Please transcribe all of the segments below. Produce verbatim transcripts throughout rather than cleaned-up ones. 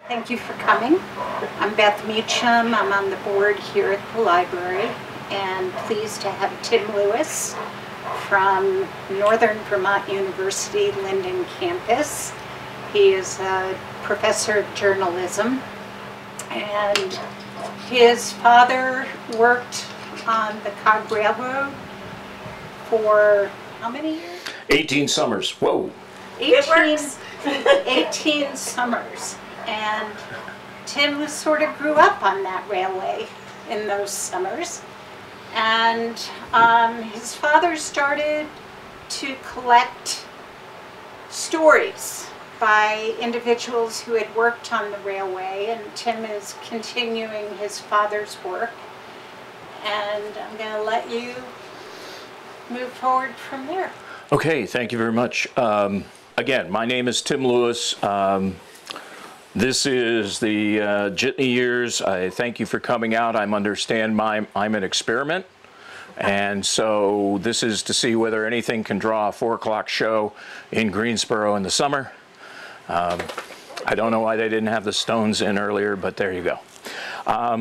Thank you for coming. I'm Beth Meacham. I'm on the board here at the library, and pleased to have Tim Lewis from Northern Vermont University Linden campus. He is a professor of journalism, and his father worked on the Cog Railroad for how many years? eighteen summers. Whoa. eighteen, eighteen summers. And Tim sort of grew up on that railway in those summers. And um, his father started to collect stories by individuals who had worked on the railway, and Tim is continuing his father's work. And I'm going to let you move forward from there. Okay, thank you very much. Um, again, my name is Tim Lewis. Um, this is the uh, Jitney years. I thank you for coming out. I understand my, I'm an experiment. And so this is to see whether anything can draw a four o'clock show in Greensboro in the summer. Um, I don't know why they didn't have the Stones in earlier, but there you go. Um,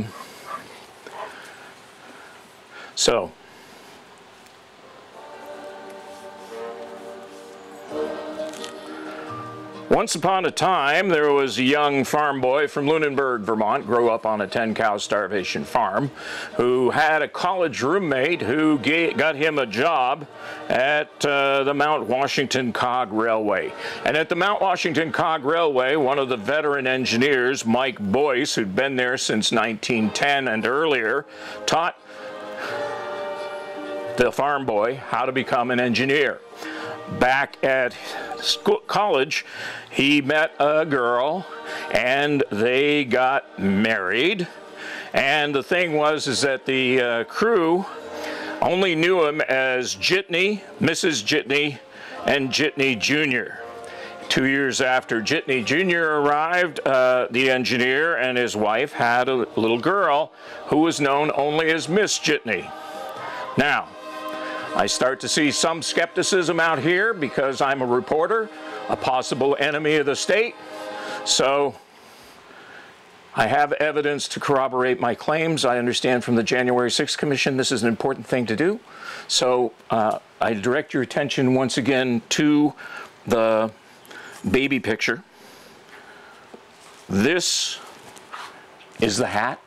so. Once upon a time, there was a young farm boy from Lunenburg, Vermont, grew up on a ten cow starvation farm, who had a college roommate who got him a job at uh, the Mount Washington Cog Railway. And at the Mount Washington Cog Railway, one of the veteran engineers, Mike Boyce, who'd been there since nineteen ten and earlier, taught the farm boy how to become an engineer. Back at school, college, he met a girl and they got married. And the thing was is that the uh, crew only knew him as Jitney, Missus Jitney, and Jitney Junior Two years after Jitney Junior arrived, uh, the engineer and his wife had a little girl who was known only as Miss Jitney. Now, I start to see some skepticism out here because I'm a reporter, a possible enemy of the state. So I have evidence to corroborate my claims. I understand from the January sixth Commission this is an important thing to do. So uh, I direct your attention once again to the baby picture. This is the hat.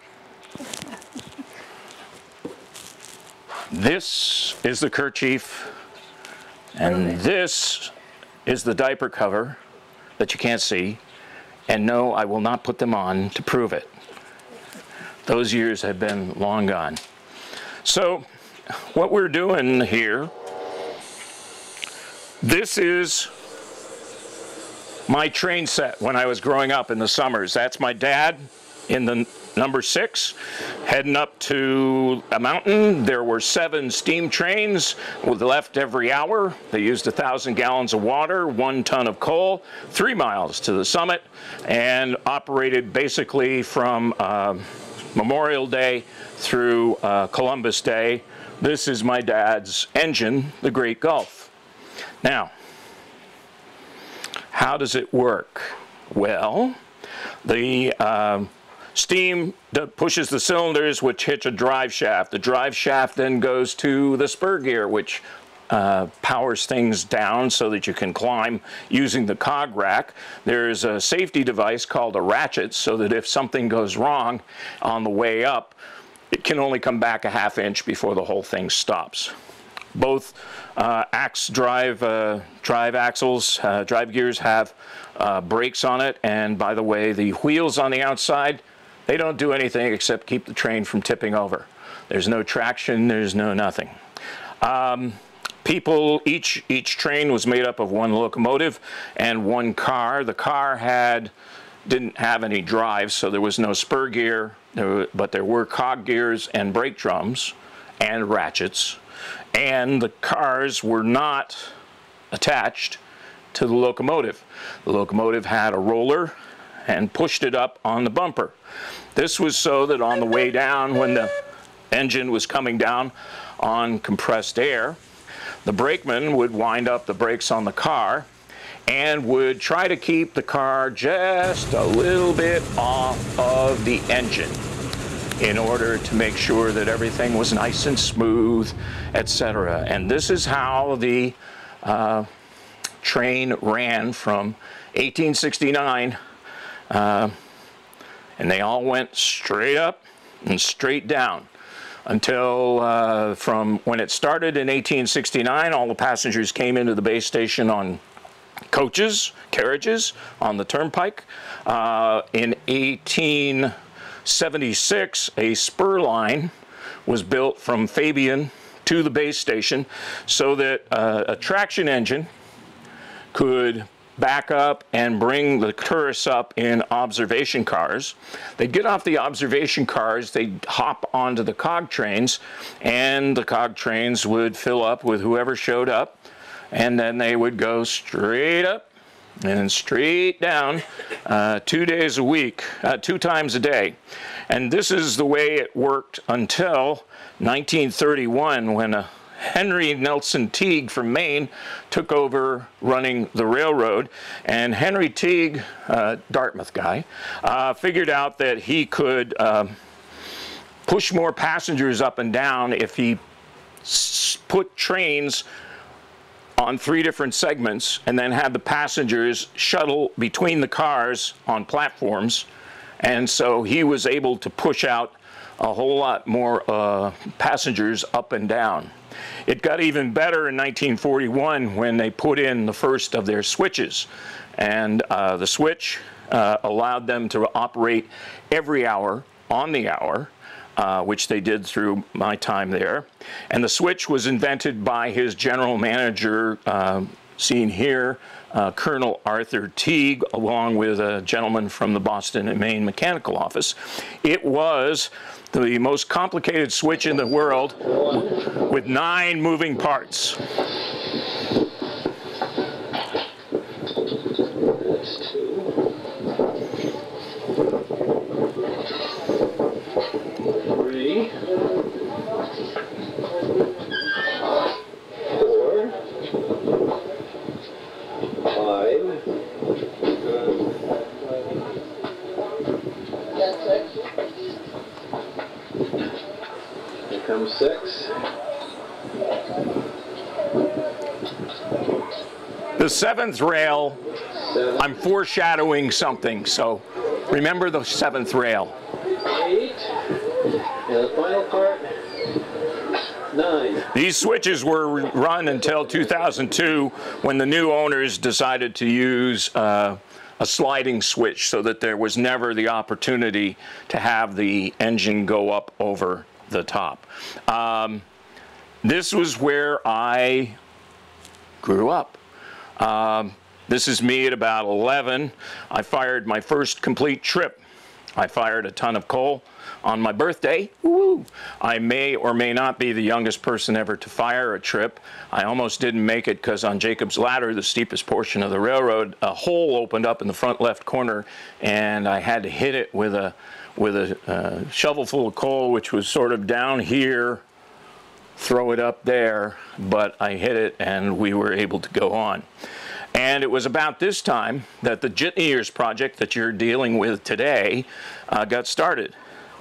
This is the kerchief, and this is the diaper cover that you can't see, and no, I will not put them on to prove it. Those years have been long gone. So what we're doing here, this is my train set when I was growing up in the summers. That's my dad in the number six, heading up to a mountain. There were seven steam trains with left every hour. They used a thousand gallons of water, one ton of coal, three miles to the summit, and operated basically from uh, Memorial Day through uh, Columbus Day. This is my dad's engine, the Great Gulf. Now, how does it work? Well, the uh, steam that pushes the cylinders, which hits a drive shaft. The drive shaft then goes to the spur gear, which uh, powers things down so that you can climb using the cog rack. There's a safety device called a ratchet so that if something goes wrong on the way up, it can only come back a half inch before the whole thing stops. Both uh, axe drive, uh, drive axles, uh, drive gears have uh, brakes on it, and by the way, the wheels on the outside, they don't do anything except keep the train from tipping over. There's no traction, there's no nothing. Um, people, each, each train was made up of one locomotive and one car. The car had, didn't have any drive, so there was no spur gear, there were, but there were cog gears and brake drums and ratchets. And the cars were not attached to the locomotive. The locomotive had a roller and pushed it up on the bumper. This was so that on the way down, when the engine was coming down on compressed air, the brakeman would wind up the brakes on the car and would try to keep the car just a little bit off of the engine in order to make sure that everything was nice and smooth, et cetera. And this is how the uh, train ran from eighteen sixty-nine, uh, and they all went straight up and straight down until uh, from when it started in eighteen sixty-nine, all the passengers came into the base station on coaches, carriages on the turnpike. Uh, in eighteen seventy-six, a spur line was built from Fabian to the base station so that uh, a traction engine could back up and bring the tourists up in observation cars. They'd get off the observation cars, they'd hop onto the cog trains, and the cog trains would fill up with whoever showed up, and then they would go straight up and straight down uh, two days a week, uh, two times a day. And this is the way it worked until nineteen thirty-one, when a Henry Nelson Teague from Maine took over running the railroad, and Henry Teague, uh, Dartmouth guy, uh, figured out that he could uh, push more passengers up and down if he s put trains on three different segments and then had the passengers shuttle between the cars on platforms. And so he was able to push out a whole lot more uh, passengers up and down. It got even better in nineteen forty-one when they put in the first of their switches. And uh, the switch uh, allowed them to operate every hour on the hour, uh, which they did through my time there. And the switch was invented by his general manager, uh, seen here, uh, Colonel Arthur Teague, along with a gentleman from the Boston and Maine Mechanical Office. It was the most complicated switch in the world with nine moving parts. Three, four, five, here comes six. The seventh rail, Seven. I'm foreshadowing something, so remember the seventh rail. Eight, and the final part, nine. These switches were run until two thousand two, when the new owners decided to use uh, a sliding switch so that there was never the opportunity to have the engine go up over the top. Um, this was where I grew up. Um, this is me at about eleven. I fired my first complete trip. I fired a ton of coal on my birthday. Woo! I may or may not be the youngest person ever to fire a trip. I almost didn't make it because on Jacob's Ladder, the steepest portion of the railroad, a hole opened up in the front left corner, and I had to hit it with a with a uh, shovel full of coal, which was sort of down here, throw it up there, but I hit it and we were able to go on. And it was about this time that the Jitney Years project that you're dealing with today uh, got started.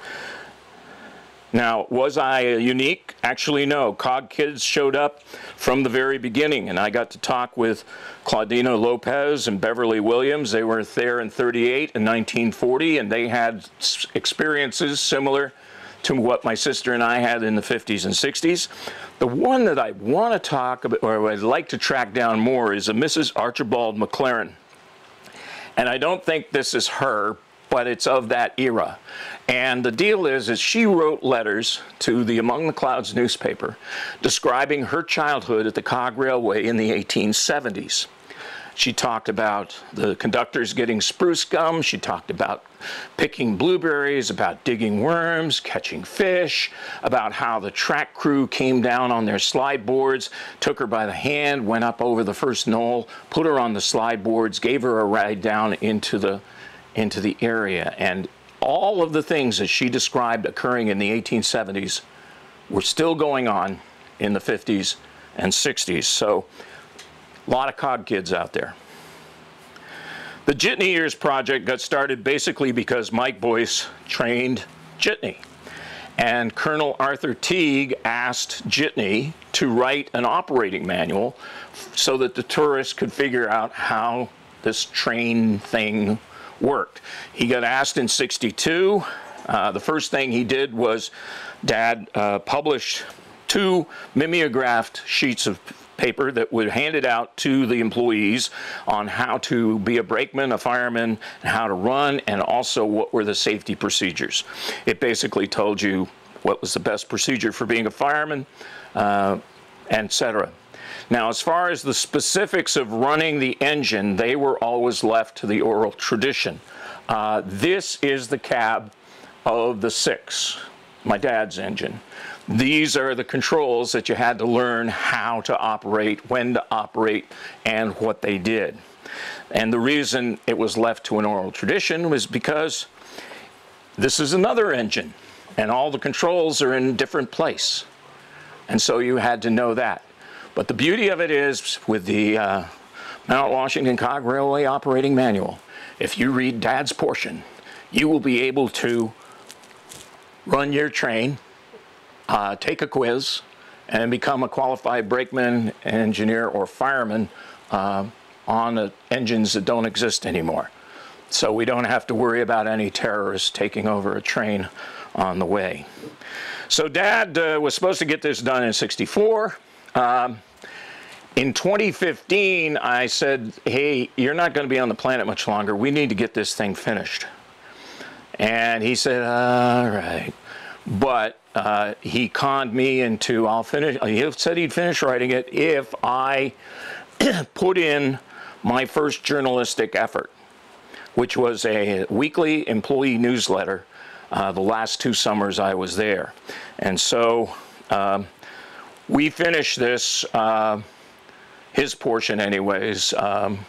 Now, was I unique? Actually, no. Cog Kids showed up from the very beginning, and I got to talk with Claudino Lopez and Beverly Williams. They were there in thirty-eight and nineteen forty, and they had experiences similar to what my sister and I had in the fifties and sixties. The one that I want to talk about, or I'd like to track down more, is a Missus Archibald McLaren. And I don't think this is her, but it's of that era. And the deal is, is she wrote letters to the Among the Clouds newspaper describing her childhood at the Cog Railway in the eighteen seventies. She talked about the conductors getting spruce gum. She talked about picking blueberries, about digging worms, catching fish, about how the track crew came down on their slide boards, took her by the hand, went up over the first knoll, put her on the slide boards, gave her a ride down into the, into the area. And all of the things that she described occurring in the eighteen seventies were still going on in the fifties and sixties. So, a lot of Cog Kids out there. The Jitney Years project got started basically because Mike Boyce trained Jitney. And Colonel Arthur Teague asked Jitney to write an operating manual so that the tourists could figure out how this train thing worked. He got asked in sixty-two. Uh, the first thing he did was Dad uh, published two mimeographed sheets of paper that would hand it out to the employees on how to be a brakeman, a fireman, and how to run, and also what were the safety procedures. It basically told you what was the best procedure for being a fireman, uh, et cetera. Now, as far as the specifics of running the engine, they were always left to the oral tradition. Uh, this is the cab of the six, my dad's engine. These are the controls that you had to learn how to operate, when to operate, and what they did. And the reason it was left to an oral tradition was because this is another engine, and all the controls are in a different place. And so you had to know that. But the beauty of it is, with the uh, Mount Washington Cog Railway Operating Manual, if you read Dad's portion, you will be able to run your train, Uh, take a quiz, and become a qualified brakeman, engineer, or fireman uh, on the engines that don't exist anymore. So we don't have to worry about any terrorists taking over a train on the way. So Dad uh, was supposed to get this done in sixty-four. Um, in twenty fifteen, I said, hey, you're not going to be on the planet much longer. We need to get this thing finished. And he said, all right. But uh, he conned me into, I'll finish, he said he'd finish writing it if I put in my first journalistic effort, which was a weekly employee newsletter uh, the last two summers I was there. And so um, we finished this, uh, his portion anyways, um,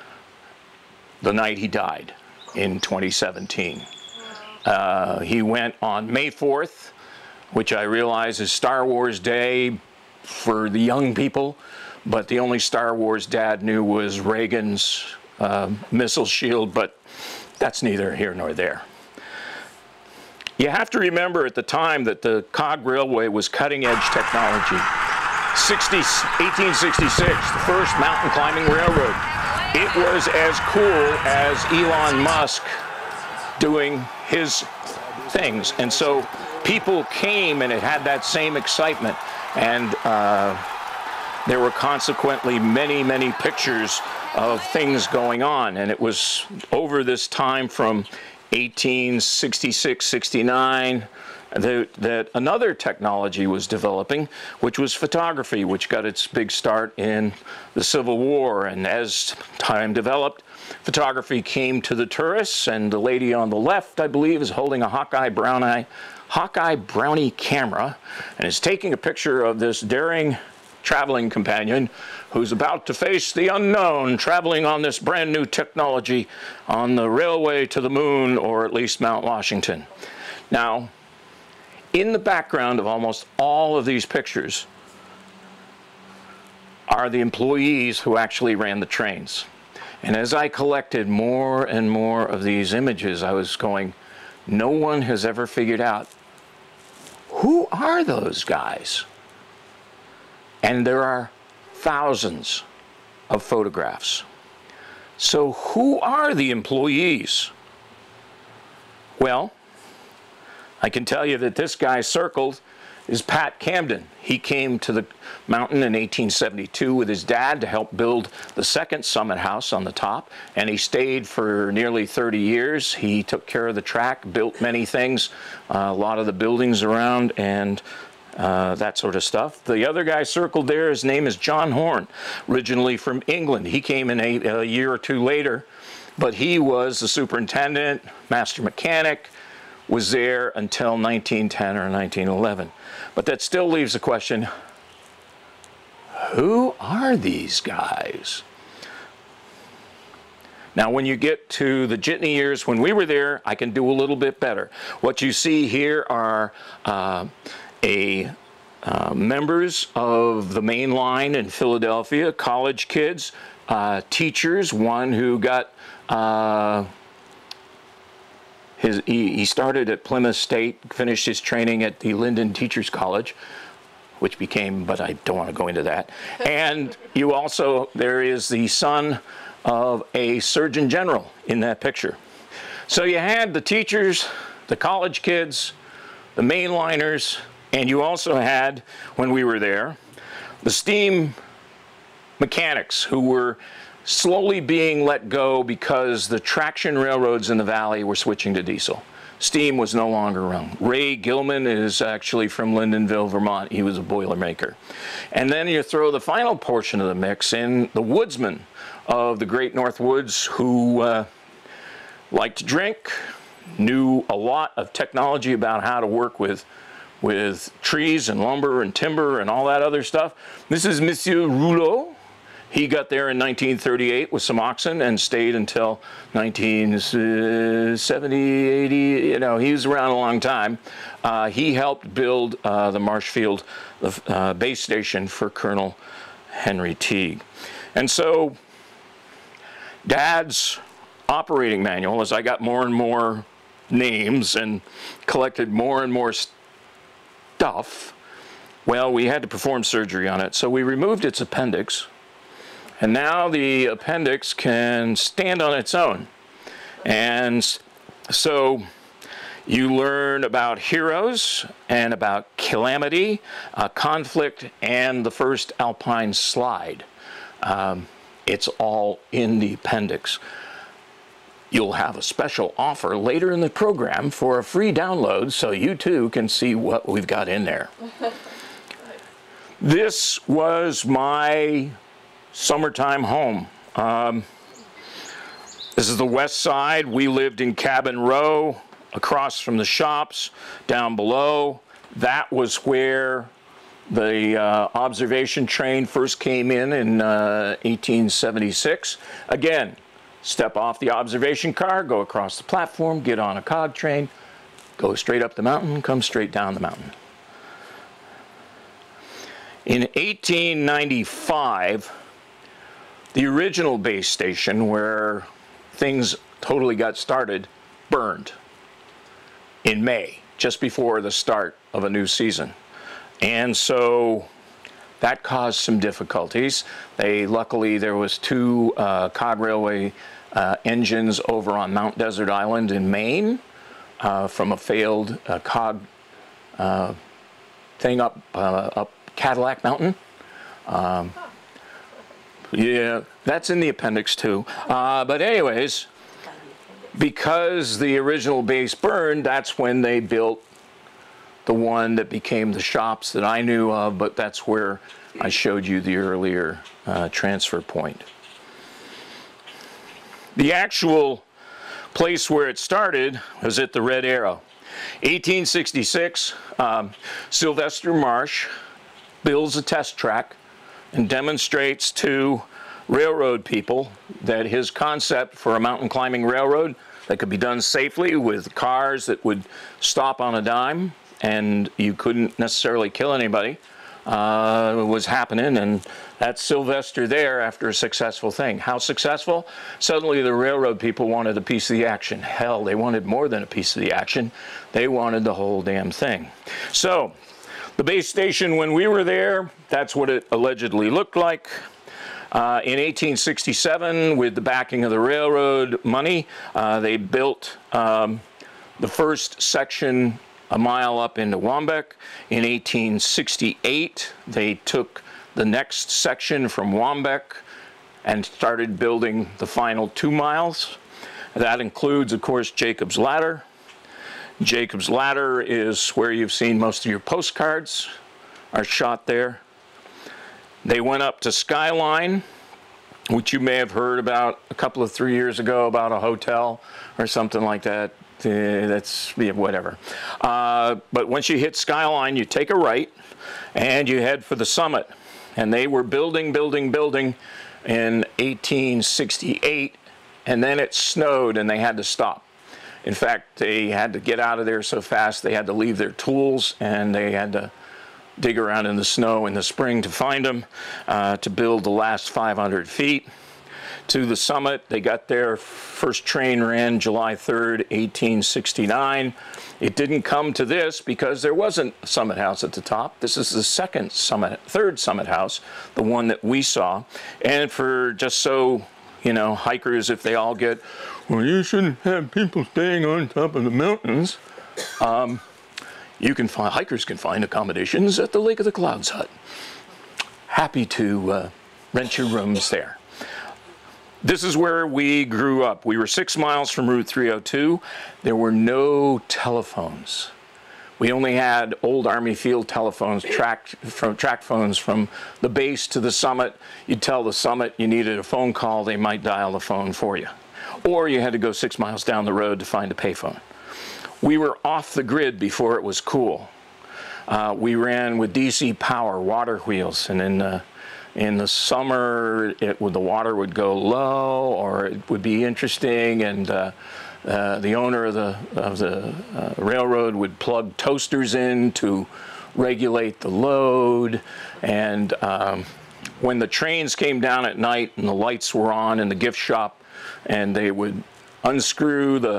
the night he died in twenty seventeen. Uh, he went on May fourth, which I realize is Star Wars Day for the young people, but the only Star Wars Dad knew was Reagan's uh, missile shield, but that's neither here nor there. You have to remember at the time that the Cog Railway was cutting-edge technology. eighteen sixty-six, the first mountain climbing railroad. It was as cool as Elon Musk doing his things, and so people came and it had that same excitement, and uh, there were consequently many many pictures of things going on, and it was over this time from eighteen sixty-six sixty-nine that, that another technology was developing, which was photography, which got its big start in the Civil War. And as time developed, photography came to the tourists, and the lady on the left, I believe, is holding a Hawkeye Brownie, Hawkeye Brownie camera and is taking a picture of this daring traveling companion who's about to face the unknown, traveling on this brand new technology on the railway to the moon, or at least Mount Washington. Now, in the background of almost all of these pictures are the employees who actually ran the trains. And as I collected more and more of these images, I was going, no one has ever figured out, who are those guys? And there are thousands of photographs. So who are the employees? Well, I can tell you that this guy circled is Pat Camden. He came to the mountain in eighteen seventy-two with his dad to help build the second Summit House on the top, and he stayed for nearly thirty years. He took care of the track, built many things, uh, a lot of the buildings around, and uh, that sort of stuff. The other guy circled there, his name is John Horn, originally from England. He came in a, a year or two later, but he was the superintendent, master mechanic, was there until nineteen ten or nineteen eleven. But that still leaves the question, who are these guys? Now, when you get to the Jitney years, when we were there, I can do a little bit better. What you see here are uh, a uh, members of the main line in Philadelphia, college kids, uh, teachers, one who got uh, his, he, he started at Plymouth State, finished his training at the Linden Teachers College, which became, but I don't want to go into that. And you also, there is the son of a Surgeon General in that picture. So you had the teachers, the college kids, the mainliners, and you also had, when we were there, the steam mechanics who were slowly being let go because the traction railroads in the valley were switching to diesel. Steam was no longer around. Ray Gilman is actually from Lyndonville, Vermont. He was a Boilermaker. And then you throw the final portion of the mix in, the woodsmen of the Great North Woods who uh, liked to drink, knew a lot of technology about how to work with, with trees and lumber and timber and all that other stuff. This is Monsieur Rouleau. He got there in nineteen thirty-eight with some oxen and stayed until nineteen seventy, eighty, you know, he was around a long time. Uh, he helped build uh, the Marshfield uh, base station for Colonel Henry Teague. And so Dad's operating manual, as I got more and more names and collected more and more stuff, well, we had to perform surgery on it. So we removed its appendix. And now the appendix can stand on its own. And so you learn about heroes and about calamity, uh, conflict, and the first alpine slide. Um, it's all in the appendix. You'll have a special offer later in the program for a free download so you too can see what we've got in there. This was my summertime home. Um, this is the west side. We lived in Cabin Row, across from the shops, down below. That was where the uh, observation train first came in in uh, eighteen seventy-six. Again, step off the observation car, go across the platform, get on a cog train, go straight up the mountain, come straight down the mountain. In eighteen ninety-five, the original base station where things totally got started burned in May, just before the start of a new season. And so that caused some difficulties. They, luckily, there was two uh, cog railway uh, engines over on Mount Desert Island in Maine uh, from a failed uh, cog uh, thing up, uh, up Cadillac Mountain. Um, Yeah, that's in the appendix too. Uh, but anyways, because the original base burned, that's when they built the one that became the shops that I knew of, but that's where I showed you the earlier uh, transfer point. The actual place where it started was at the Red Arrow. eighteen sixty-six, um, Sylvester Marsh builds a test track and demonstrates to railroad people that his concept for a mountain climbing railroad that could be done safely with cars that would stop on a dime and you couldn't necessarily kill anybody uh, was happening, and that's Sylvester there after a successful thing. How successful? Suddenly the railroad people wanted a piece of the action. Hell, they wanted more than a piece of the action. They wanted the whole damn thing. So the base station, when we were there, that's what it allegedly looked like. Uh, in eighteen sixty-seven, with the backing of the railroad money, uh, they built um, the first section a mile up into Wambeck. In eighteen sixty-eight, they took the next section from Wambeck and started building the final two miles. That includes, of course, Jacob's Ladder. Jacob's Ladder is where you've seen most of your postcards are shot there. They went up to Skyline, which you may have heard about a couple of three years ago about a hotel or something like that. Uh, that's, yeah, whatever. Uh, but once you hit Skyline, you take a right and you head for the summit. And they were building, building, building in eighteen sixty-eight, and then it snowed and they had to stop. In fact, they had to get out of there so fast they had to leave their tools and they had to dig around in the snow in the spring to find them, uh, to build the last five hundred feet. to the summit. They got there, first train ran July third, eighteen sixty-nine. It didn't come to this because there wasn't a summit house at the top. This is the second summit, third summit house, the one that we saw. And for just so, you know, hikers, if they all get, well, you shouldn't have people staying on top of the mountains. Um, you can find, hikers can find accommodations at the Lake of the Clouds hut. Happy to uh, rent your rooms there. This is where we grew up. We were six miles from Route three oh two. There were no telephones. We only had old Army field telephones, track, from, track phones from the base to the summit. You'd tell the summit you needed a phone call, they might dial the phone for you. Or you had to go six miles down the road to find a payphone. We were off the grid before it was cool. Uh, we ran with D C power, water wheels, and in the, in the summer, it would, the water would go low, or it would be interesting, and uh, uh, the owner of the, of the uh, railroad would plug toasters in to regulate the load, and um, when the trains came down at night and the lights were on in the gift shop, and they would unscrew the,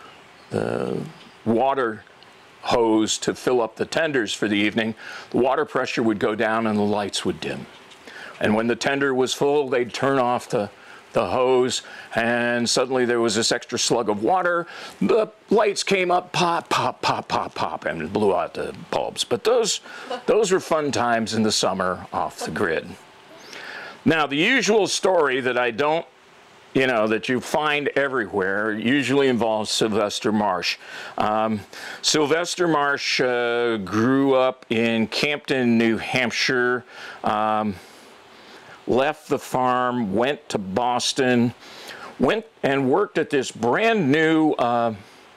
the water hose to fill up the tenders for the evening, the water pressure would go down and the lights would dim. And when the tender was full, they'd turn off the, the hose, and suddenly there was this extra slug of water. The lights came up, pop, pop, pop, pop, pop, and blew out the bulbs. But those, those were fun times in the summer off the grid. Now, the usual story that I don't you know, that you find everywhere, usually involves Sylvester Marsh. Um, Sylvester Marsh uh, grew up in Campton, New Hampshire, um, left the farm, went to Boston, went and worked at this brand new uh,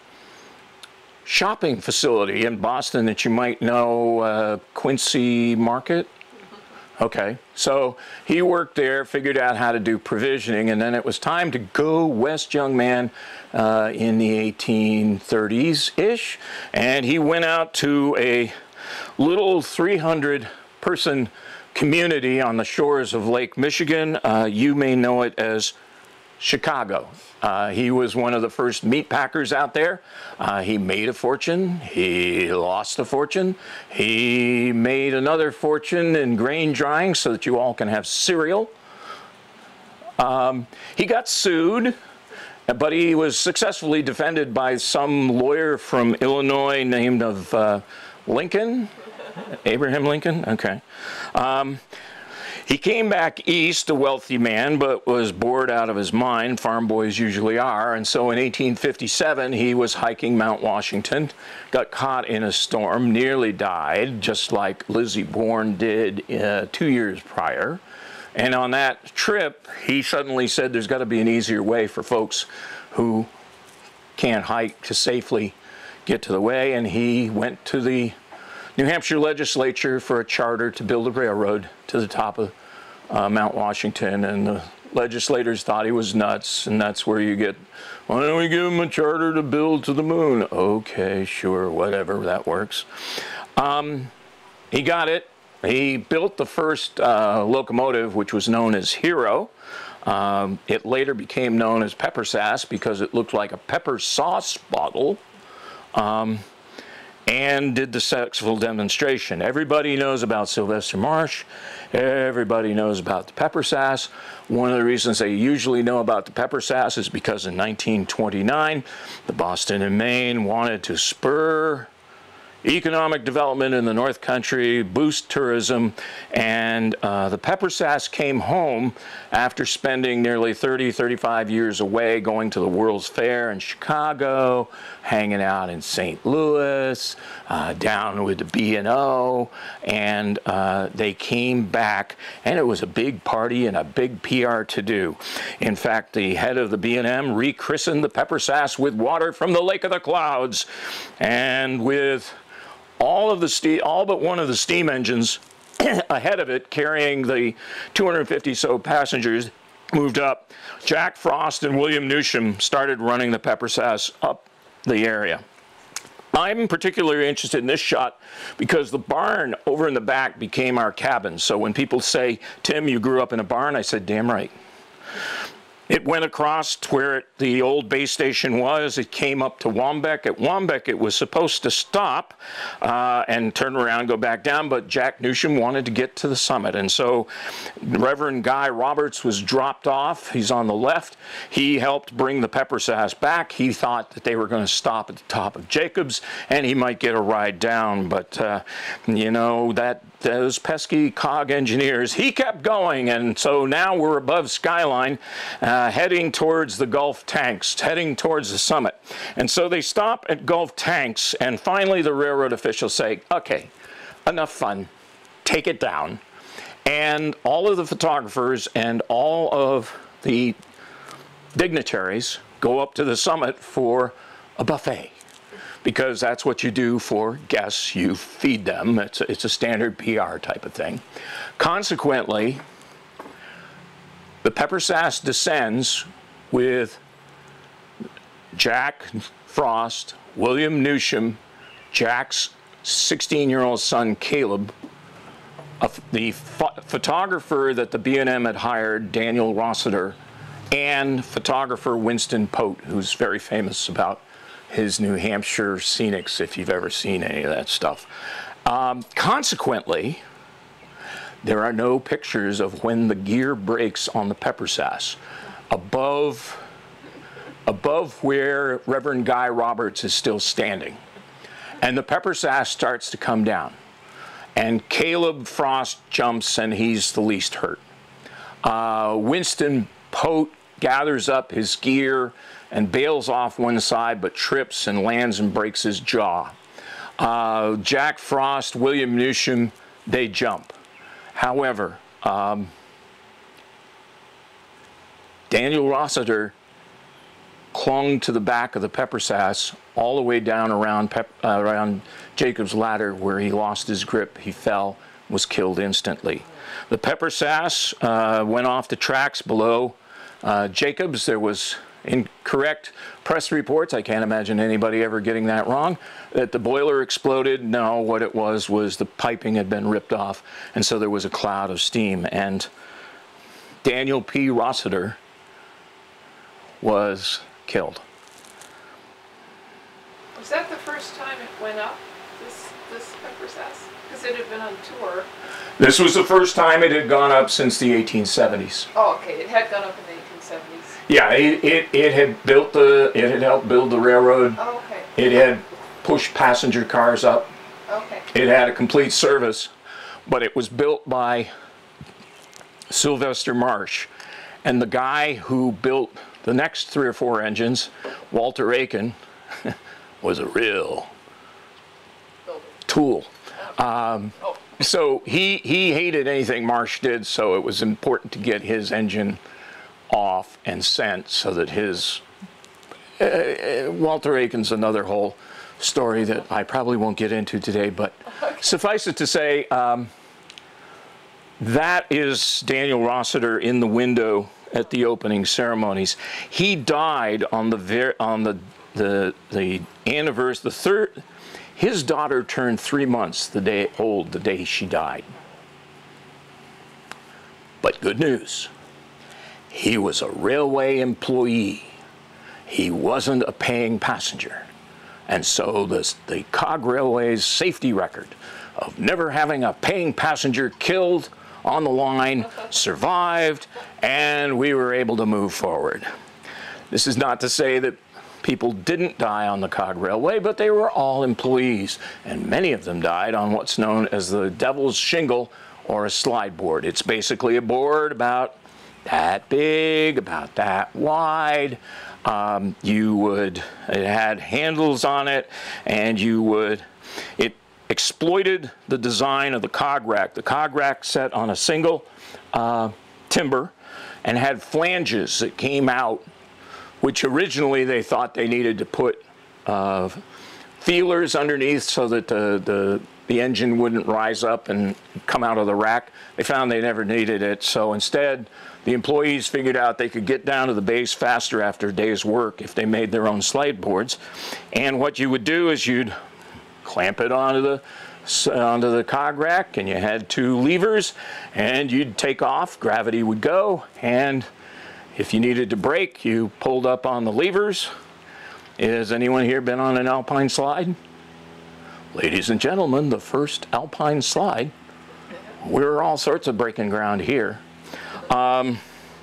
shopping facility in Boston that you might know, uh, Quincy Market. Okay, so he worked there, figured out how to do provisioning, and then it was time to go west, young man, uh, in the eighteen thirties-ish, and he went out to a little three hundred person community on the shores of Lake Michigan. Uh, you may know it as Chicago. Uh, he was one of the first meat packers out there. Uh, he made a fortune. He lost a fortune. He made another fortune in grain drying so that you all can have cereal. Um, he got sued, but he was successfully defended by some lawyer from Illinois named of uh, Lincoln, Abraham Lincoln. Okay. Um, He came back east, a wealthy man, but was bored out of his mind. Farm boys usually are. And so in eighteen fifty-seven, he was hiking Mount Washington, got caught in a storm, nearly died, just like Lizzie Bourne did uh, two years prior. And on that trip, he suddenly said there's got to be an easier way for folks who can't hike to safely get to the way. And he went to the New Hampshire legislature for a charter to build a railroad to the top of uh, Mount Washington, and the legislators thought he was nuts, and that's where you get, why don't we give him a charter to build to the moon? Okay, sure, whatever, that works. Um, he got it. He built the first uh, locomotive, which was known as Hero. Um, it later became known as Pepper Sass because it looked like a pepper sauce bottle. Um, and did the successful demonstration. Everybody knows about Sylvester Marsh. Everybody knows about the Pepper Sass. One of the reasons they usually know about the Pepper Sass is because in nineteen twenty-nine, the Boston and Maine wanted to spur economic development in the North Country, boost tourism, and uh, the Pepper Sass came home after spending nearly thirty, thirty-five years away, going to the World's Fair in Chicago, hanging out in Saint Louis, uh, down with the B and O, and uh, they came back, and it was a big party and a big P R to do. In fact, the head of the B and M rechristened the Pepper Sass with water from the Lake of the Clouds, and with all of the steam, all but one of the steam engines ahead of it, carrying the two hundred fifty so passengers, moved up. Jack Frost and William Newsham started running the Pepper Sass up the area. I'm particularly interested in this shot because the barn over in the back became our cabin. So when people say, Tim, you grew up in a barn, I said, damn right. It went across to where it, the old base station was. It came up to Wambeck. At Wambeck, it was supposed to stop uh, and turn around and go back down, but Jack Newsham wanted to get to the summit. And so Reverend Guy Roberts was dropped off. He's on the left. He helped bring the pepper sass back. He thought that they were going to stop at the top of Jacobs, and he might get a ride down. But, uh, you know, that those pesky cog engineers, he kept going, and so now we're above skyline, uh, heading towards the Gulf tanks, heading towards the summit. And so they stop at Gulf tanks, and finally the railroad officials say, okay, enough fun, take it down. And all of the photographers and all of the dignitaries go up to the summit for a buffet, because that's what you do for guests. You feed them. It's a, it's a standard P R type of thing. Consequently, the pepper sass descends with Jack Frost, William Newsham, Jack's sixteen-year-old son Caleb, a, the pho photographer that the B and M had hired, Daniel Rossiter, and photographer Winston Pote, who's very famous about his New Hampshire scenics, if you've ever seen any of that stuff. Um, consequently, there are no pictures of when the gear breaks on the pepper sass above, above where Reverend Guy Roberts is still standing. And the pepper sass starts to come down. And Caleb Frost jumps, and he's the least hurt. Uh, Winston Pote gathers up his gear and bails off one side, but trips and lands and breaks his jaw. Uh, Jack Frost, William Newsham, they jump. However, um, Daniel Rossiter clung to the back of the pepper sass all the way down around, pep uh, around Jacob's ladder, where he lost his grip. He fell, was killed instantly. The pepper sass uh, went off the tracks below uh, Jacobs. There was incorrect press reports. I can't imagine anybody ever getting that wrong. That the boiler exploded. No, what it was was the piping had been ripped off, and so there was a cloud of steam. And Daniel P. Rossiter was killed. Was that the first time it went up, this, this pepper sass? Because it had been on tour. This was the first time it had gone up since the eighteen seventies. Oh, okay. It had gone up in the eighteen seventies. Yeah, it, it, it had built the, it had helped build the railroad. Oh, okay. It had pushed passenger cars up. Okay. It had a complete service, but it was built by Sylvester Marsh. And the guy who built the next three or four engines, Walter Aiken, was a real tool. Um, oh. So he, he hated anything Marsh did, so it was important to get his engine off and sent so that his, uh, Walter Aiken's another whole story that I probably won't get into today, but okay. Suffice it to say, um, that is Daniel Rossiter in the window at the opening ceremonies. He died on the ver on the the the anniversary, the third. His daughter turned three months the day old the day she died. But good news. He was a railway employee. He wasn't a paying passenger. And so this, the Cog Railway's safety record of never having a paying passenger killed on the line survived, and we were able to move forward. This is not to say that people didn't die on the Cog Railway, but they were all employees, and many of them died on what's known as the Devil's Shingle, or a slide board. It's basically a board about that big, about that wide. Um, you would, it had handles on it, and you would, it exploited the design of the cog rack. The cog rack set on a single uh, timber and had flanges that came out, which originally they thought they needed to put uh, feelers underneath so that the, the, the engine wouldn't rise up and come out of the rack. They found they never needed it, so instead the employees figured out they could get down to the base faster after a day's work if they made their own slide boards. And what you would do is you'd clamp it onto the onto the cog rack, and you had two levers, and you'd take off, gravity would go, and If you needed to brake, you pulled up on the levers. Has anyone here been on an alpine slide? Ladies and gentlemen, the first alpine slide. We're all sorts of breaking ground here. Um,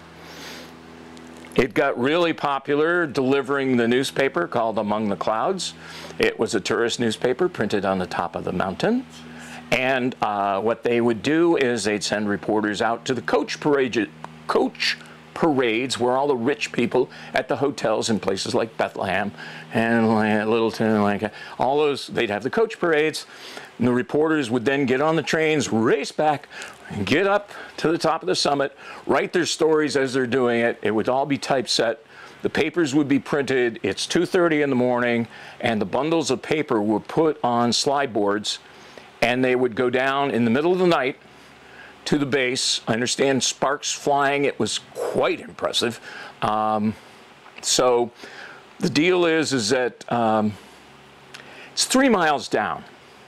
it got really popular delivering the newspaper called Among the Clouds. It was a tourist newspaper printed on the top of the mountain. And uh, what they would do is they'd send reporters out to the coach parade, coach parades where all the rich people at the hotels in places like Bethlehem and Littleton, like all those, they'd have the coach parades. And the reporters would then get on the trains, race back, and get up to the top of the summit, write their stories as they're doing it. It would all be typeset. The papers would be printed. It's two thirty in the morning, and the bundles of paper were put on slide boards, and they would go down in the middle of the night to the base. I understand sparks flying. It was quite impressive. Um, so the deal is, is that um, it's three miles down.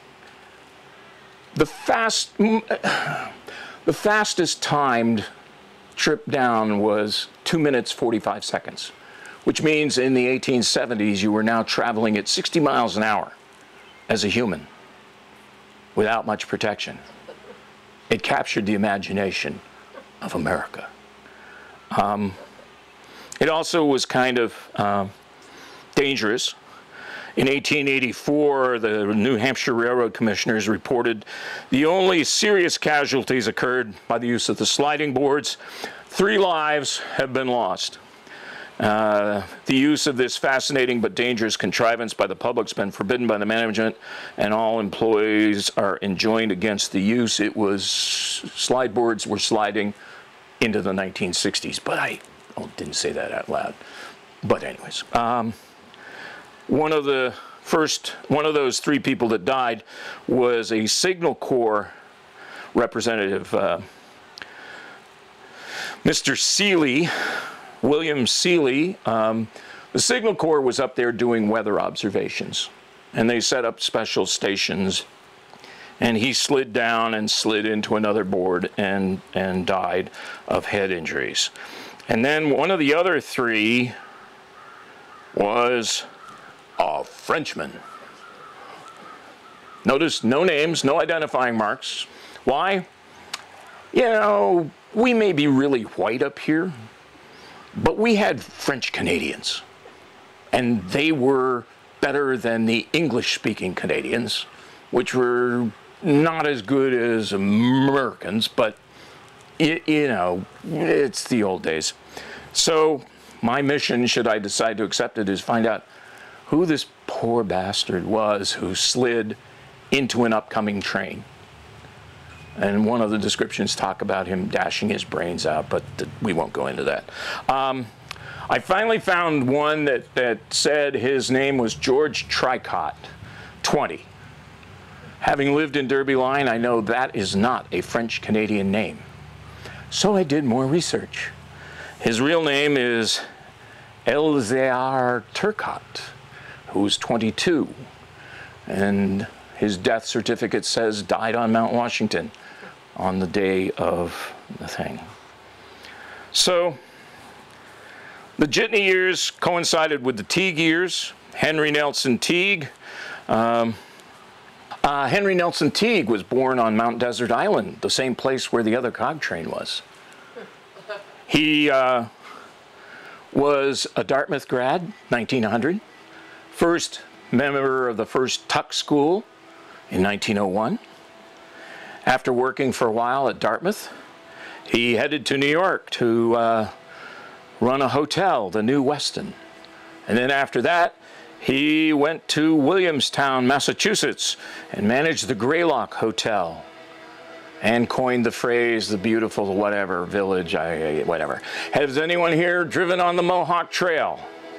The fast, the fastest timed trip down was two minutes, forty-five seconds, which means in the eighteen seventies, you were now traveling at sixty miles an hour as a human without much protection. It captured the imagination of America. Um, it also was kind of uh, dangerous. In eighteen eighty-four, the New Hampshire Railroad Commissioners reported the only serious casualties occurred by the use of the sliding boards. Three lives have been lost. Uh, the use of this fascinating but dangerous contrivance by the public has been forbidden by the management, and all employees are enjoined against the use. It was, slide boards were sliding into the nineteen sixties, but I oh, didn't say that out loud. But anyways, um, one of the first, one of those three people that died was a Signal Corps representative, uh, Mister Seeley, William Seeley. Um, the Signal Corps was up there doing weather observations, and they set up special stations, and he slid down and slid into another board and, and died of head injuries. And then one of the other three was a Frenchman. Notice no names, no identifying marks. Why? You know, we may be really white up here, but we had French Canadians, and they were better than the English-speaking Canadians, which were not as good as Americans, but it, you know, it's the old days. So my mission, should I decide to accept it, is find out who this poor bastard was who slid into an upcoming train. And one of the descriptions talk about him dashing his brains out, but we won't go into that. Um, I finally found one that, that said his name was George Tricott, twenty. Having lived in Derby Line, I know that is not a French-Canadian name. So I did more research. His real name is Elzéar Turcotte, who's twenty-two. And his death certificate says died on Mount Washington on the day of the thing. So the Jitney years coincided with the Teague years. Henry Nelson Teague. Um, uh, Henry Nelson Teague was born on Mount Desert Island, the same place where the other cog train was. He uh, was a Dartmouth grad, nineteen hundred. First member of the first Tuck School in nineteen oh one. After working for a while at Dartmouth, he headed to New York to uh, run a hotel, the New Weston. And then after that, he went to Williamstown, Massachusetts, and managed the Greylock Hotel, and coined the phrase, the beautiful whatever, village, I, whatever. Has anyone here driven on the Mohawk Trail?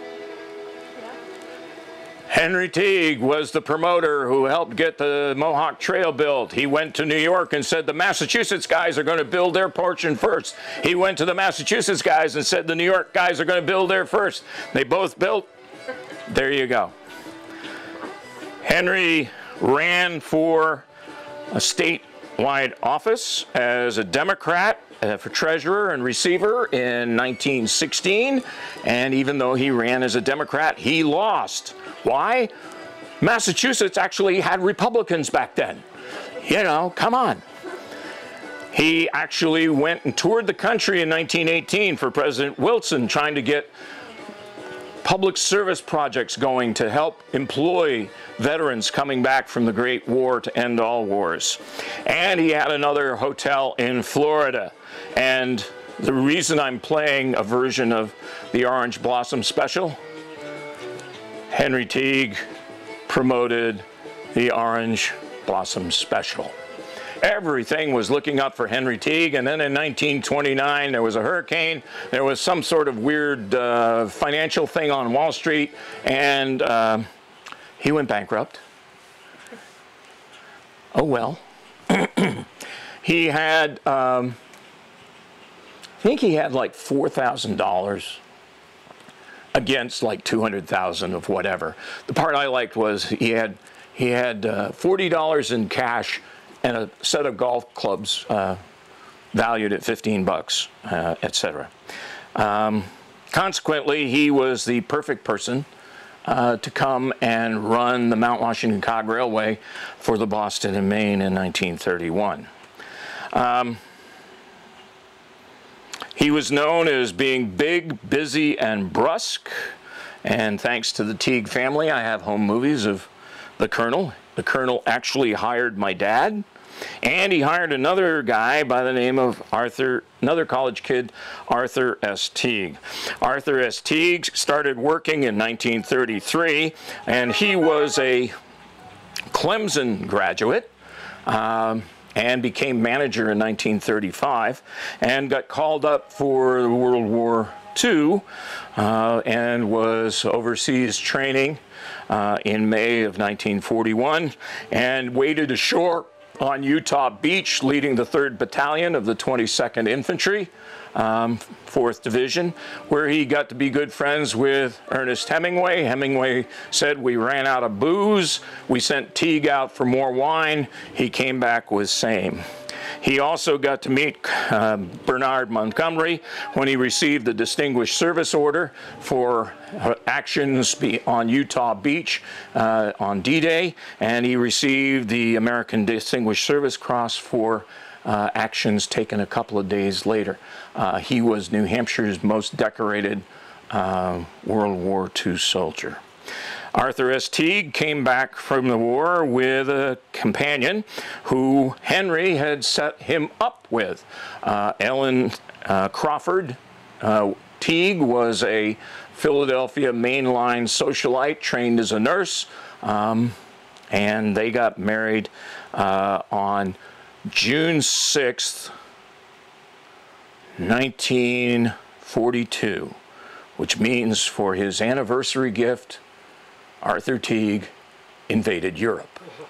Henry Teague was the promoter who helped get the Mohawk Trail built. He went to New York and said the Massachusetts guys are going to build their portion first. He went to the Massachusetts guys and said the New York guys are going to build their first. They both built. There you go. Henry ran for a state statewide office as a Democrat uh, for treasurer and receiver in nineteen sixteen, and even though he ran as a Democrat, he lost. Why? Massachusetts actually had Republicans back then. You know, come on. He actually went and toured the country in nineteen eighteen for President Wilson, trying to get public service projects going to help employ veterans coming back from the Great War to end all wars. And he had another hotel in Florida. And the reason I'm playing a version of the Orange Blossom Special, Henry Teague promoted the Orange Blossom Special. Everything was looking up for Henry Teague, and then in nineteen twenty-nine there was a hurricane, there was some sort of weird uh, financial thing on Wall Street, and uh, he went bankrupt. Oh well. He had, um, I think he had like four thousand dollars against like two hundred thousand dollars of whatever. The part I liked was he had, he had uh, forty dollars in cash and a set of golf clubs uh, valued at fifteen bucks, uh, et cetera. Um, consequently, he was the perfect person uh, to come and run the Mount Washington Cog Railway for the Boston and Maine in nineteen thirty-one. Um, he was known as being big, busy, and brusque, and thanks to the Teague family, I have home movies of the Colonel. The Colonel actually hired my dad. And he hired another guy by the name of Arthur, another college kid, Arthur S. Teague. Arthur S. Teague started working in nineteen thirty-three, and he was a Clemson graduate um, and became manager in nineteen thirty-five and got called up for World War Two uh, and was overseas training uh, in May of nineteen forty-one and waded ashore on Utah Beach, leading the third Battalion of the twenty-second Infantry, um, fourth Division, where he got to be good friends with Ernest Hemingway. Hemingway said, "We ran out of booze. We sent Teague out for more wine. He came back with same." He also got to meet uh, Bernard Montgomery when he received the Distinguished Service Order for actions on Utah Beach uh, on D-Day, and he received the American Distinguished Service Cross for uh, actions taken a couple of days later. Uh, he was New Hampshire's most decorated uh, World War Two soldier. Arthur S. Teague came back from the war with a companion who Henry had set him up with. Uh, Ellen uh, Crawford uh, Teague was a Philadelphia mainline socialite trained as a nurse, um, and they got married uh, on June sixth, nineteen forty-two, which means for his anniversary gift, Arthur Teague invaded Europe.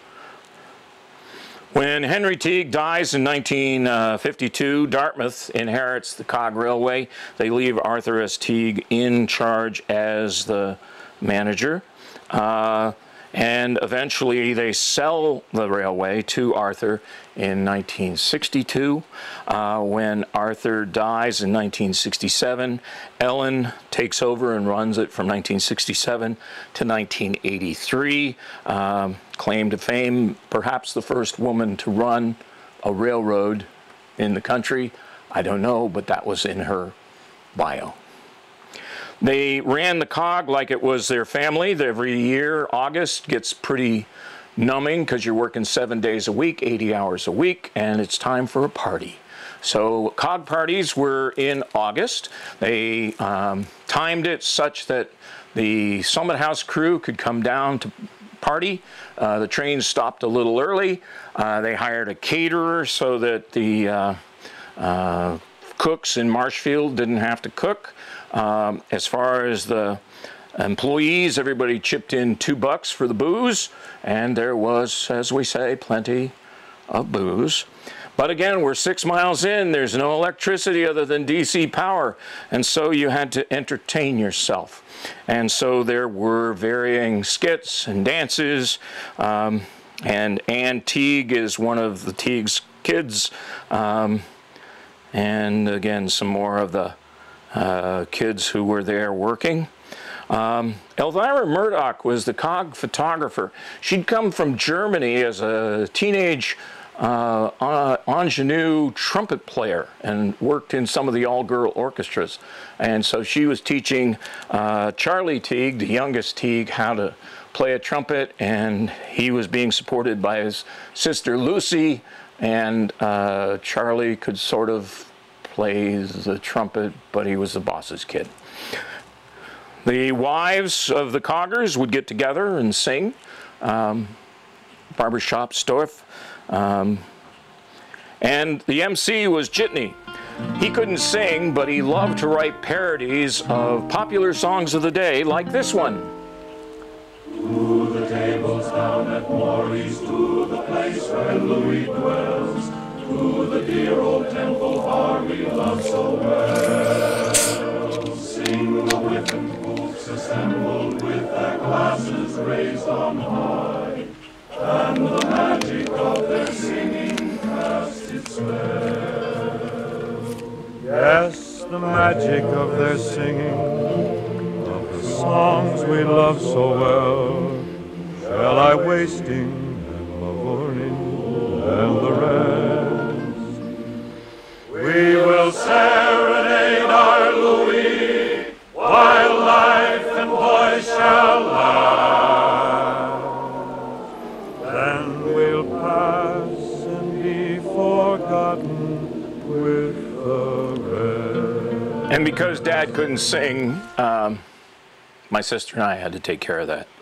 When Henry Teague dies in nineteen fifty-two, Dartmouth inherits the Cog Railway. They leave Arthur S. Teague in charge as the manager. Uh, and eventually they sell the railway to Arthur in nineteen sixty-two. Uh, when Arthur dies in nineteen sixty-seven, Ellen takes over and runs it from nineteen sixty-seven to nineteen eighty-three. Um, claim to fame, perhaps the first woman to run a railroad in the country. I don't know, but that was in her bio. They ran the Cog like it was their family. Every year, August gets pretty numbing because you're working seven days a week, eighty hours a week, and it's time for a party. So Cog parties were in August. They um, timed it such that the Summit House crew could come down to party. Uh, the train stopped a little early. Uh, they hired a caterer so that the uh, uh, cooks in Marshfield didn't have to cook. Um, as far as the employees, everybody chipped in two bucks for the booze, and there was, as we say, plenty of booze. But again, we're six miles in, there's no electricity other than D C power, and so you had to entertain yourself. And so there were varying skits and dances, um, and Ann Teague is one of the Teague's kids, um, and again, some more of the uh, kids who were there working. Um, Elvira Murdoch was the cog photographer. She'd come from Germany as a teenage uh, uh, ingenue trumpet player and worked in some of the all-girl orchestras. And so she was teaching uh, Charlie Teague, the youngest Teague, how to play a trumpet, and he was being supported by his sister Lucy, and uh, Charlie could sort of play the trumpet, but he was the boss's kid. The wives of the coggers would get together and sing. Um, Barbara Shopstorff. Um, and the M C was Jitney. He couldn't sing, but he loved to write parodies of popular songs of the day, like this one. To the tables down at Morley's, to the place where Louis dwells, to the dear old temple our we love so well. Sing the whipping folks assembled with their glasses raised on high, and the magic of their singing cast its spell. Yes, the magic of their singing, songs we love so well, shall I wasting and Mavourneen and the rest. We will serenade our Louis while life and voice shall last. Then we'll pass and be forgotten with the rest. And because Dad couldn't sing, um, my sister and I had to take care of that.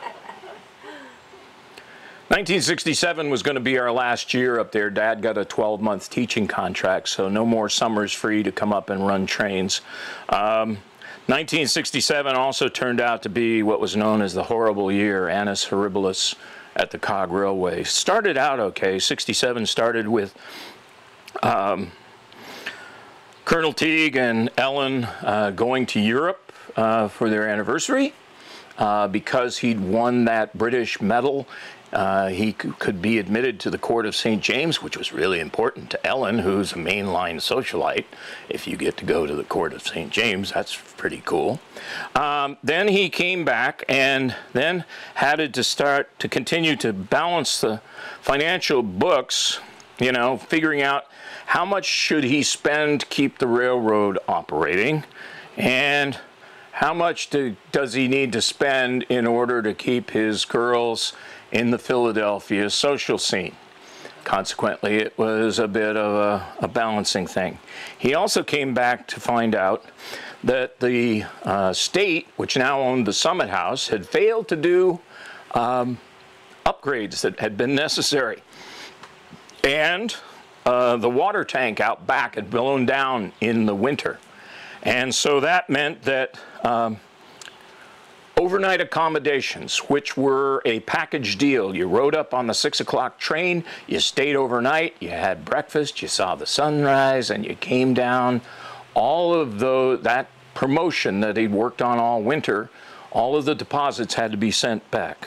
nineteen sixty-seven was going to be our last year up there. Dad got a twelve month teaching contract, so no more summers free to come up and run trains. Um, nineteen sixty-seven also turned out to be what was known as the horrible year, Annus Horribilis at the Cog Railway. Started out okay. sixty-seven started with um, Colonel Teague and Ellen uh, going to Europe Uh, for their anniversary. Uh, because he'd won that British medal, uh, he could be admitted to the court of Saint James, which was really important to Ellen, who's a mainline socialite. If you get to go to the court of Saint James, that's pretty cool. Um, then he came back and then had to start to continue to balance the financial books, you know, figuring out how much should he spend to keep the railroad operating, and how much do, does he need to spend in order to keep his girls in the Philadelphia social scene? Consequently, it was a bit of a, a balancing thing. He also came back to find out that the uh, state, which now owned the Summit House, had failed to do um, upgrades that had been necessary. And uh, the water tank out back had blown down in the winter. And so that meant that um, overnight accommodations, which were a package deal. You rode up on the six o'clock train, you stayed overnight, you had breakfast, you saw the sunrise, and you came down. All of the, that promotion that he'd worked on all winter, all of the deposits had to be sent back.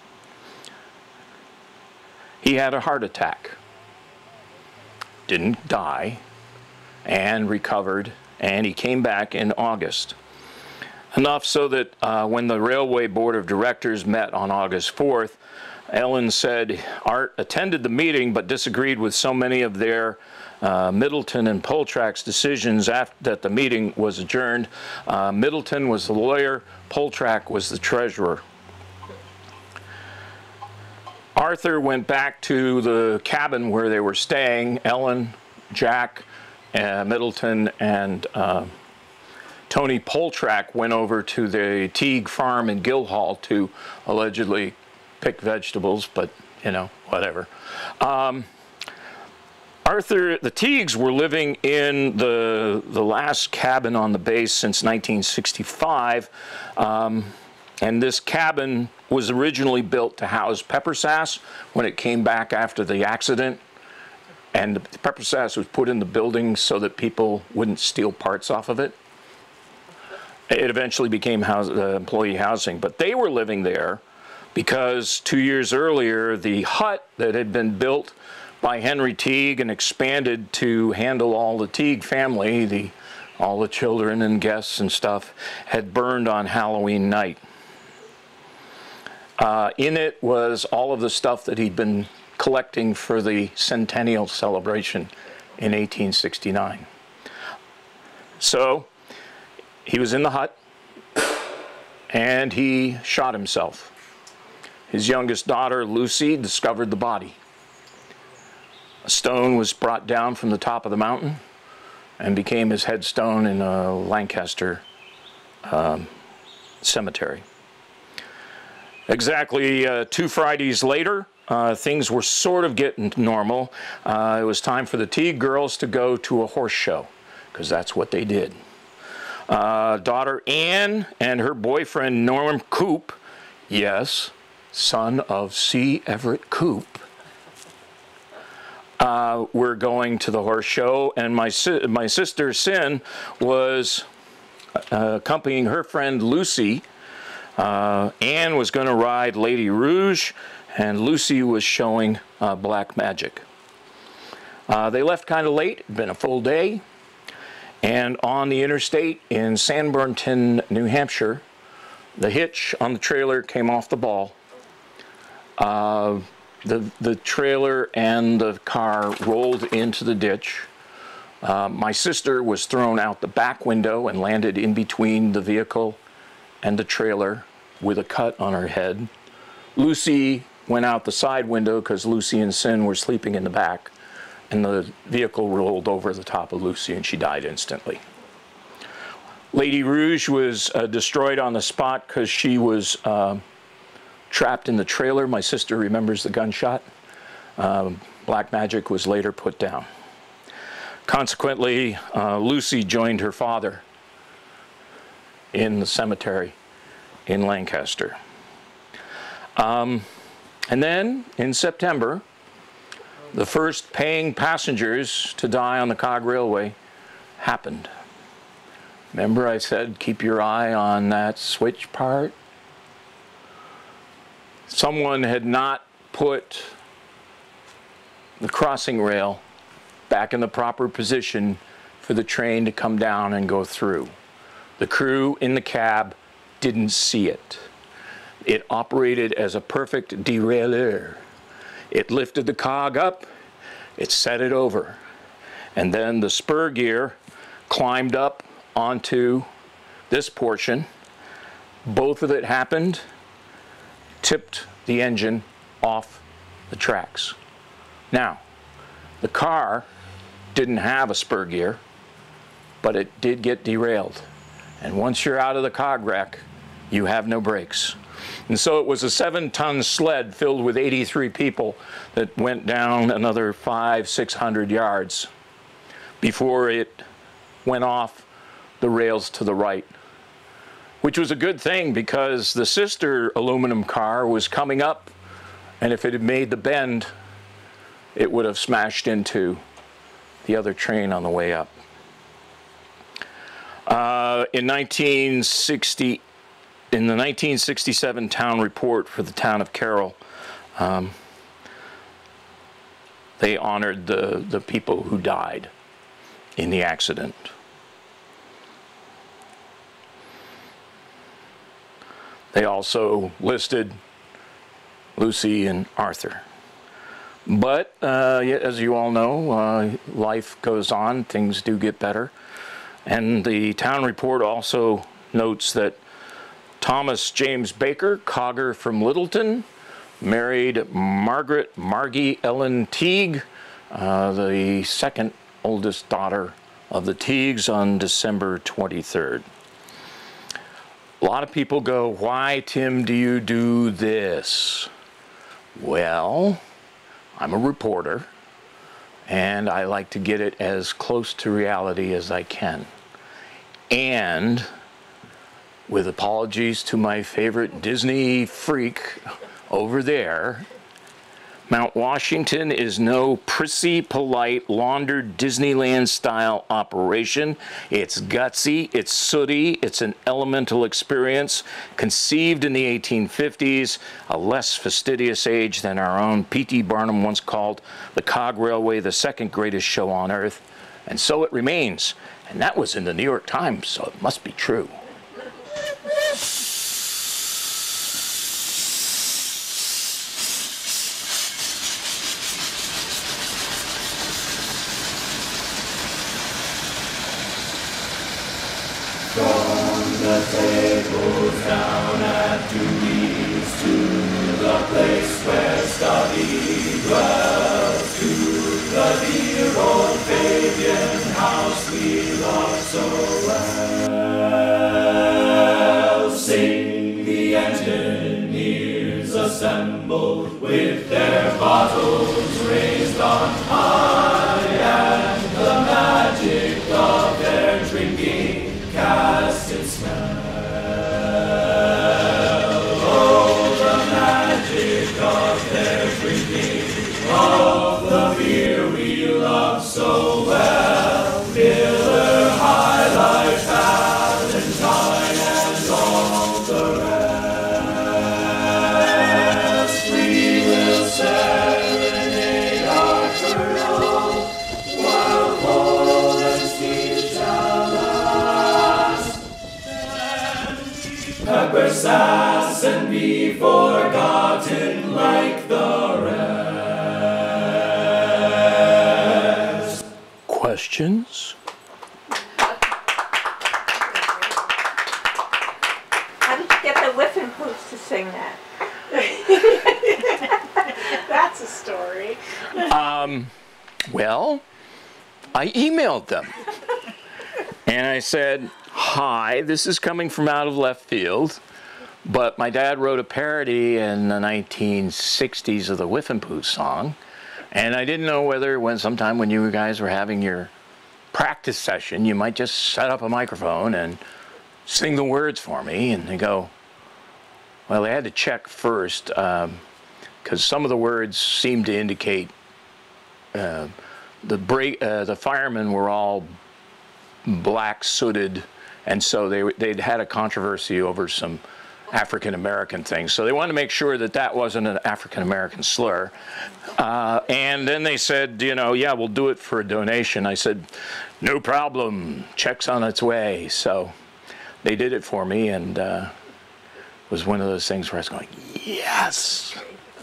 He had a heart attack, didn't die, and recovered. And he came back in August. Enough so that uh, when the Railway Board of Directors met on August fourth, Ellen said Art attended the meeting but disagreed with so many of their uh, Middleton and Poltrack's decisions after that the meeting was adjourned. Uh, Middleton was the lawyer, Poltrack was the treasurer. Arthur went back to the cabin where they were staying. Ellen, Jack, Uh, Middleton and uh, Tony Poltrack went over to the Teague farm in Guildhall to allegedly pick vegetables, but, you know, whatever. Um, Arthur, the Teagues were living in the, the last cabin on the base since nineteen sixty-five, um, and this cabin was originally built to house pepper sass when it came back after the accident. And the pepper sass was put in the building so that people wouldn't steal parts off of it. It eventually became house, uh, employee housing, but they were living there because two years earlier, the hut that had been built by Henry Teague and expanded to handle all the Teague family, the, all the children and guests and stuff, had burned on Halloween night. Uh, in it was all of the stuff that he'd been collecting for the centennial celebration in eighteen sixty-nine. So he was in the hut and he shot himself. His youngest daughter, Lucy, discovered the body. A stone was brought down from the top of the mountain and became his headstone in a Lancaster um, cemetery. Exactly uh, two Fridays later, uh, things were sort of getting normal. Uh, it was time for the Teague girls to go to a horse show, because that's what they did. Uh, daughter Anne and her boyfriend Norm Coop, yes, son of C. Everett Koop, uh, were going to the horse show, and my, si my sister Sin was uh, accompanying her friend Lucy. Uh, Anne was going to ride Lady Rouge, and Lucy was showing uh, Black Magic. Uh, they left kind of late. It'd been a full day. And on the interstate in Sanbornton, New Hampshire, the hitch on the trailer came off the ball. Uh, the, the trailer and the car rolled into the ditch. Uh, my sister was thrown out the back window and landed in between the vehicle and the trailer with a cut on her head. Lucy went out the side window because Lucy and Sin were sleeping in the back, and the vehicle rolled over the top of Lucy and she died instantly. Lady Rouge was uh, destroyed on the spot because she was uh, trapped in the trailer. My sister remembers the gunshot. Um, Black Magic was later put down. Consequently, uh, Lucy joined her father in the cemetery in Lancaster. Um, and then in September, the first paying passengers to die on the Cog Railway happened. Remember I said keep your eye on that switch part? Someone had not put the crossing rail back in the proper position for the train to come down and go through. The crew in the cab didn't see it. It operated as a perfect derailleur. It lifted the cog up, it set it over, and then the spur gear climbed up onto this portion. Both of it happened, tipped the engine off the tracks. Now, the car didn't have a spur gear, but it did get derailed. And once you're out of the cog wreck, you have no brakes. And so it was a seven-ton sled filled with eighty-three people that went down another five, six hundred yards before it went off the rails to the right, which was a good thing because the sister aluminum car was coming up, and if it had made the bend, it would have smashed into the other train on the way up. Uh, in nineteen sixty, in the nineteen sixty-seven town report for the town of Carroll, um, they honored the, the people who died in the accident. They also listed Lucy and Arthur. But uh, as you all know, uh, life goes on, things do get better. And the town report also notes that Thomas James Baker, cogger from Littleton, married Margaret Margie Ellen Teague, uh, the second oldest daughter of the Teagues, on December twenty-third. A lot of people go, why, Tim, do you do this? Well, I'm a reporter, and I like to get it as close to reality as I can. And with apologies to my favorite Disney freak over there, Mount Washington is no prissy, polite, laundered Disneyland-style operation. It's gutsy, it's sooty, it's an elemental experience, conceived in the eighteen fifties, a less fastidious age than our own P T Barnum once called the Cog Railway the second greatest show on earth. And so it remains. And that was in the New York Times, so it must be true. From the tables down at Dewey's to the place where study dwells, to the dear old Fabian house we love so well. Sing the engineers assembled with their bottles raised on high, and the magic of their drinking cast its spell. Oh, the magic of their drinking, of the beer we love so well. Miller, High Life, Valentine, and all the rest. We will serenade our colonel while cold and steam shall last. Pepper, sass, and be forgotten like the rest. Questions? How did you get the Whiffin Poops to sing that? That's a story. Um, well, I emailed them. And I said, hi, this is coming from out of left field, but my dad wrote a parody in the nineteen sixties of the Whiffin' Poof song, and I didn't know whether when sometime when you guys were having your practice session, you might just set up a microphone and sing the words for me. And they go, well, they had to check first, because um, some of the words seemed to indicate uh, the, break, uh, the firemen were all black sooted, and so they they'd had a controversy over some African American things, so they wanted to make sure that that wasn't an African American slur. Uh, and then they said, you know, yeah, we'll do it for a donation. I said, no problem, check's on its way. So they did it for me, and uh, it was one of those things where I was going, yes.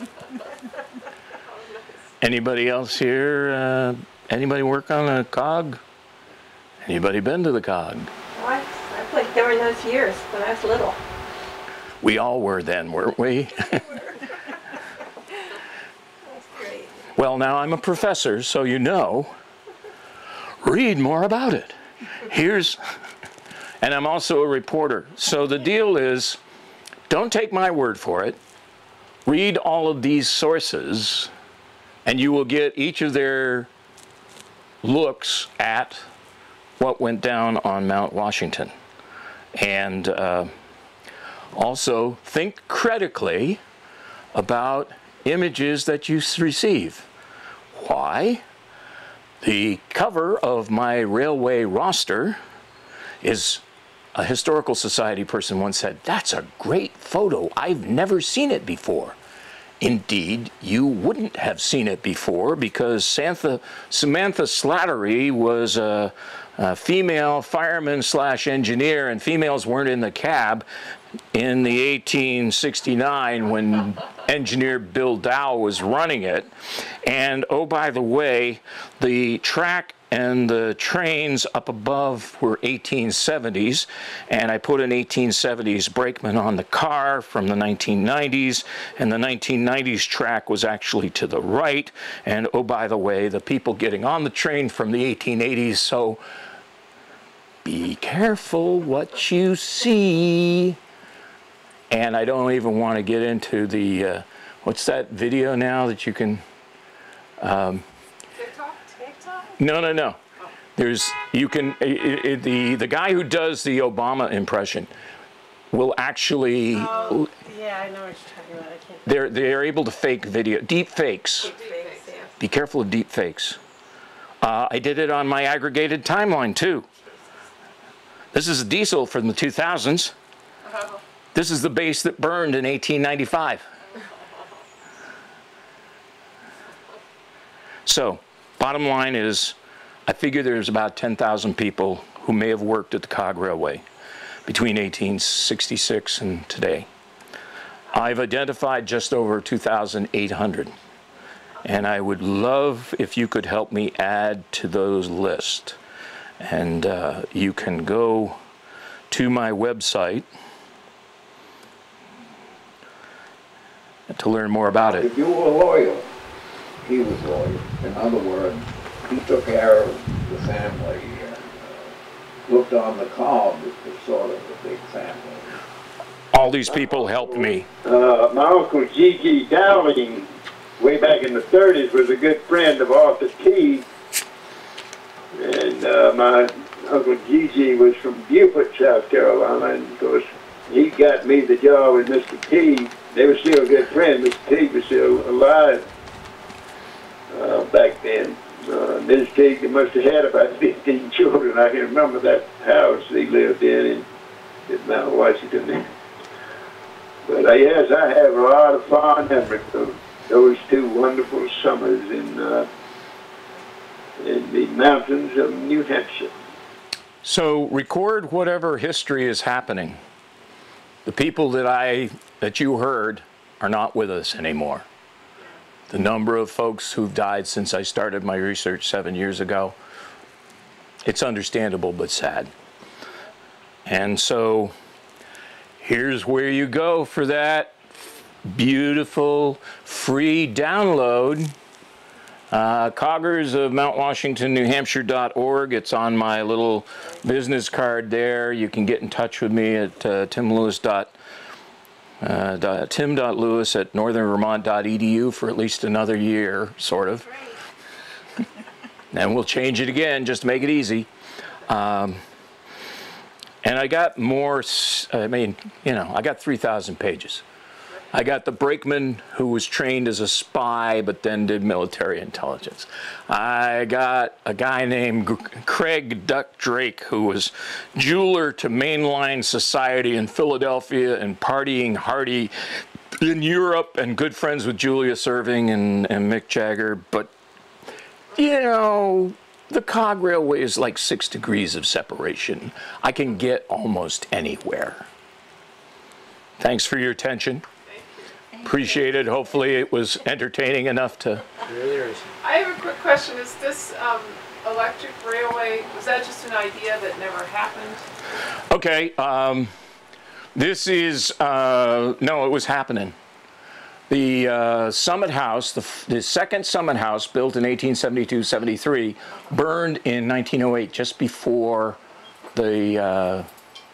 Anybody else here? Uh, anybody work on a cog? Anybody been to the cog? What? I played during those years when I was little. We all were then, weren't we? That's great. Well, now I'm a professor, so you know. Read more about it. Here's, and I'm also a reporter. So the deal is, don't take my word for it. Read all of these sources, and you will get each of their looks at what went down on Mount Washington. And uh, also think critically about images that you receive. Why? The cover of my railway roster is, a historical society person once said, that's a great photo. I've never seen it before. Indeed, you wouldn't have seen it before, because Samantha, Samantha Slattery was a, a female fireman slash engineer, and females weren't in the cab in the eighteen sixty-nine when engineer Bill Dow was running it. And oh, by the way, the track and the trains up above were eighteen seventies, and I put an eighteen seventies brakeman on the car from the nineteen nineties, and the nineteen nineties track was actually to the right, and oh, by the way, the people getting on the train from the eighteen eighties, so be careful what you see. And I don't even want to get into the, uh, what's that video now that you can, um, TikTok? TikTok? no, no, no. There's, you can, it, it, the, the guy who does the Obama impression will actually, Oh, Yeah, I know what you're talking about. I can't. They're, they're able to fake video, deep fakes. Deep fakes, yeah. Be careful of deep fakes. Uh, I did it on my aggregated timeline too. This is a diesel from the two thousands. Oh. This is the base that burned in eighteen ninety-five. So, bottom line is, I figure there's about ten thousand people who may have worked at the Cog Railway between eighteen sixty-six and today. I've identified just over two thousand eight hundred. And I would love if you could help me add to those lists. And uh, you can go to my website to learn more about it. If you were loyal, he was loyal. In other words, he took care of the family and uh, looked on the Cobb as sort of a big family. All these people helped me. Uh, my uncle G G Dowling, way back in the thirties, was a good friend of Arthur T. And uh, my uncle G G was from Beaufort, South Carolina, and of course he got me the job with Mister T. They were still good friends. Mister T was still alive uh, back then. Uh, Mister T must have had about fifteen children. I can remember that house he lived in in, in Mount Washington. But uh, yes, I have a lot of fond memories of those two wonderful summers in uh, in the mountains of New Hampshire. So record whatever history is happening. The people that I that you heard are not with us anymore. The number of folks who've died since I started my research seven years ago, it's understandable but sad. And so here's where you go for that beautiful free download. Uh, coggers of Mount Washington, New Hampshire dot org. It's on my little business card there. You can get in touch with me at uh, tim lewis dot lewis at northern vermont dot e d u for at least another year, sort of. And we'll change it again just to make it easy. Um, and I got more, I mean, you know, I got three thousand pages. I got the brakeman who was trained as a spy but then did military intelligence. I got a guy named Craig Duck Drake who was jeweler to mainline society in Philadelphia and partying hardy in Europe and good friends with Julius Erving and, and Mick Jagger. But, you know, the Cog Railway is like six degrees of separation. I can get almost anywhere. Thanks for your attention. Appreciate it. Hopefully it was entertaining enough to... I have a quick question. Is this um, electric railway, was that just an idea that never happened? Okay. Um, this is... Uh, no, it was happening. The uh, Summit House, the, the second Summit House, built in eighteen seventy-two seventy-three, burned in nineteen oh eight, just before the uh,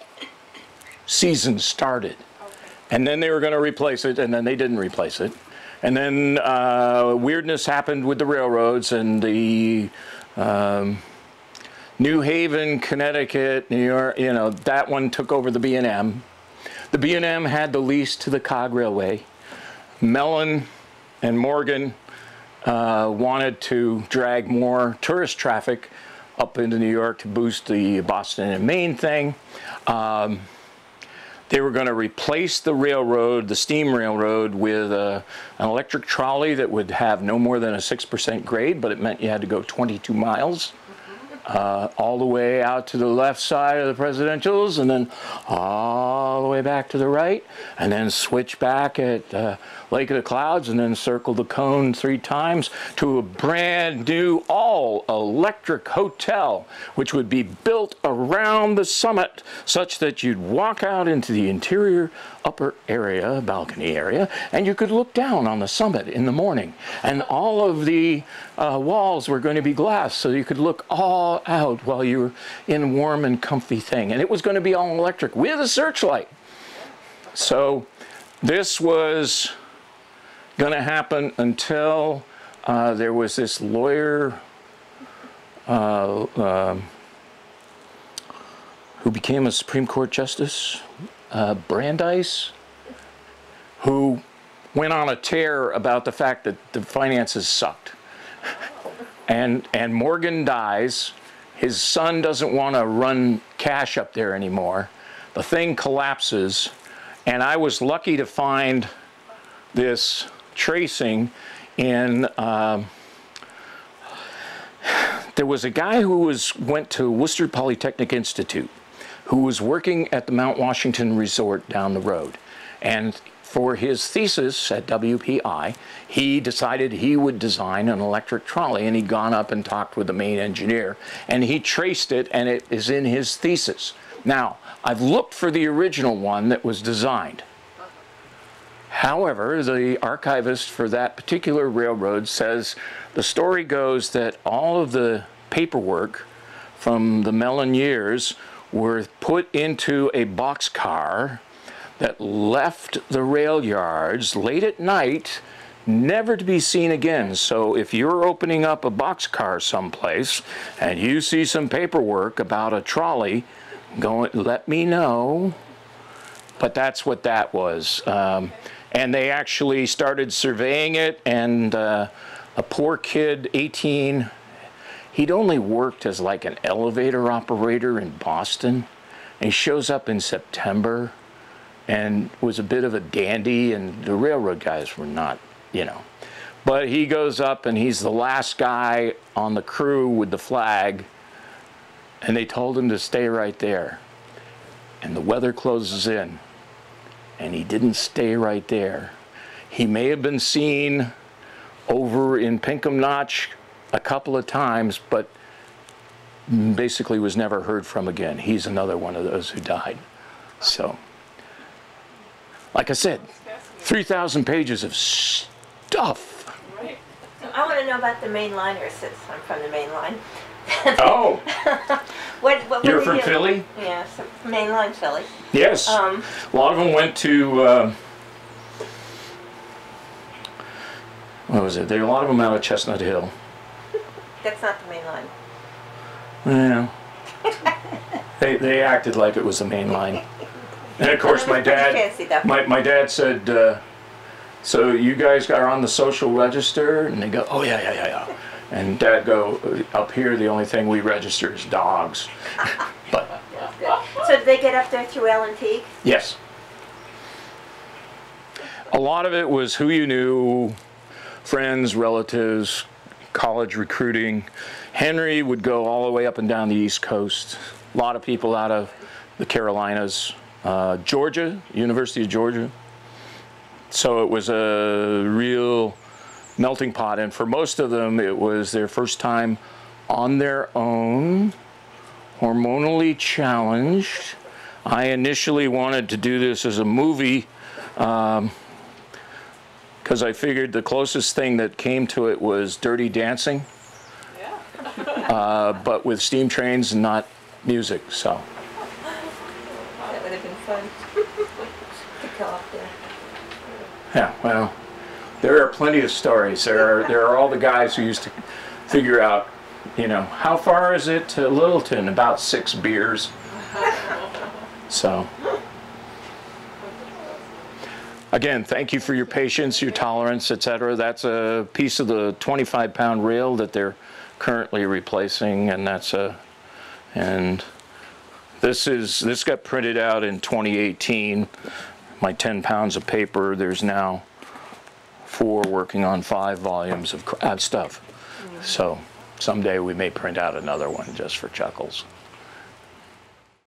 season started. And then they were going to replace it, and then they didn't replace it. And then uh, weirdness happened with the railroads, and the um, New Haven, Connecticut, New York, you know, that one took over the B and M. The B and M had the lease to the Cog Railway. Mellon and Morgan uh, wanted to drag more tourist traffic up into New York to boost the Boston and Maine thing. Um, They were going to replace the railroad, the steam railroad, with a, an electric trolley that would have no more than a six percent grade, but it meant you had to go twenty-two miles uh, all the way out to the left side of the Presidentials, and then all the way back to the right, and then switch back at uh, Lake of the Clouds, and then circle the cone three times to a brand new all-electric hotel, which would be built around the summit such that you'd walk out into the interior upper area, balcony area, and you could look down on the summit in the morning. And all of the uh, walls were going to be glass, so you could look all out while you were in warm and comfy thing. And it was going to be all electric with a searchlight. So this was going to happen until uh, there was this lawyer uh, uh, who became a Supreme Court justice, uh, Brandeis. who went on a tear about the fact that the finances sucked. And, and Morgan dies. His son doesn't want to run cash up there anymore. The thing collapses. And I was lucky to find this tracing in, um, there was a guy who was, went to Worcester Polytechnic Institute, who was working at the Mount Washington Resort down the road. And for his thesis at W P I, he decided he would design an electric trolley, and he'd gone up and talked with the main engineer, and he traced it, and it is in his thesis. Now, I've looked for the original one that was designed. However, the archivist for that particular railroad says the story goes that all of the paperwork from the Mellon years were put into a boxcar that left the rail yards late at night, never to be seen again. So if you're opening up a boxcar someplace and you see some paperwork about a trolley, go, let me know. But that's what that was. Um, and they actually started surveying it, and uh, a poor kid, eighteen, he'd only worked as like an elevator operator in Boston. And he shows up in September and was a bit of a dandy, and the railroad guys were not, you know. But he goes up and he's the last guy on the crew with the flag, and they told him to stay right there. And the weather closes in, and he didn't stay right there. He may have been seen over in Pinkham Notch a couple of times, but basically was never heard from again. He's another one of those who died. So, like I said, three thousand pages of stuff. Right. So I want to know about the main liners, since I'm from the main line. Oh! what, what You're were from you? Philly? Yeah, so main line Philly. Yes. Um, a lot of them went to, uh, what was it? There were a lot of them out of Chestnut Hill. That's not the main line. Yeah. they, they acted like it was the main line. And of course my dad, Fancy, though. my, my dad said, uh, so you guys are on the social register? And they go, oh yeah, yeah, yeah, yeah. And Dad go, up here the only thing we register is dogs. But So did they get up there through Allen Peak? yes. A lot of it was who you knew, friends, relatives, college recruiting. Henry would go all the way up and down the East Coast. A lot of people out of the Carolinas. Uh, Georgia, University of Georgia. So it was a real melting pot, and for most of them it was their first time on their own, hormonally challenged. I initially wanted to do this as a movie um, because I figured the closest thing that came to it was Dirty Dancing, Yeah. uh, but with steam trains and not music. So That would have been fun to go up there. yeah, well, there are plenty of stories. There are there are all the guys who used to figure out, you know, how far is it to Littleton? About six beers. So, again, thank you for your patience, your tolerance, et cetera. That's a piece of the twenty-five pound rail that they're currently replacing, and that's a, and this is this got printed out in twenty eighteen. My ten pounds of paper. There's now four working on five volumes of crap stuff. So someday we may print out another one just for chuckles.